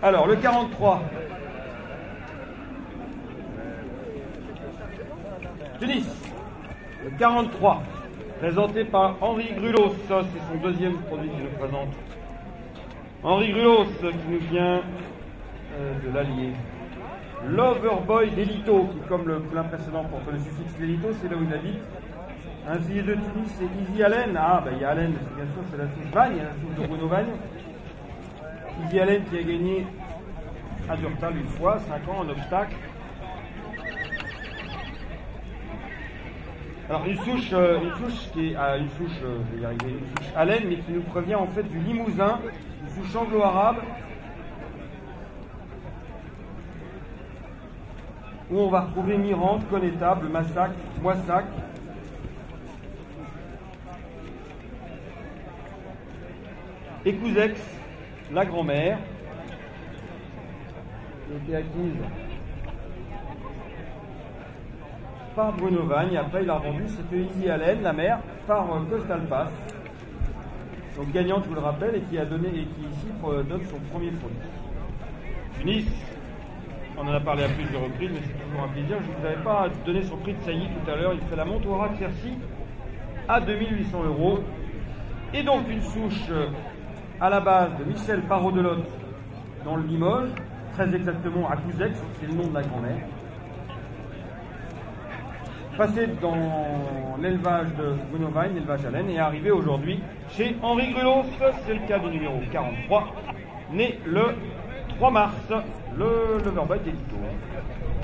Alors, le 43. Tunis. Le 43. Présenté par Henri Grulos. Ça, c'est son deuxième produit qu'il nous présente. Henri Grulos, qui nous vient de l'Allier. Loverboy Delito, qui, comme le poulain précédent porte le suffixe Delito, c'est là où il habite. Un filier de Tunis, c'est Easy Allen. Ah, ben il y a Allen, bien sûr, c'est la souche Vagne, la souche de Bruno Vagne. Easy Allen qui a gagné à Durtal une fois, 5 ans, en obstacle. Alors une souche qui est une souche, je vais y arriver, une souche Allen, mais qui nous provient en fait du Limousin, une souche anglo-arabe, où on va retrouver Mirande, Connétable, Massac, Moissac. Et Couzex, la grand-mère, qui a été acquise par Bruno Vagne. Après, il a revendu, c'était Easy Allen, la mère, par Coastal Pass. Donc gagnante, je vous le rappelle, et qui a donné, et qui ici donne son premier produit. Tunis, on en a parlé à plusieurs reprises, mais c'est toujours un plaisir. Je ne vous avais pas donné son prix de saillie tout à l'heure. Il fait la montre au rat de Cercy à 2800 €. Et donc une souche à la base de Michel Parot-Delotte dans le Limoges, très exactement à Couzex, c'est le nom de la grand-mère. Passé dans l'élevage de Bruno Vagne, l'élevage à laine, et arrivé aujourd'hui chez Henri Grulos. C'est le cas du numéro 43, né le 3 mars, le Loverboy Delito.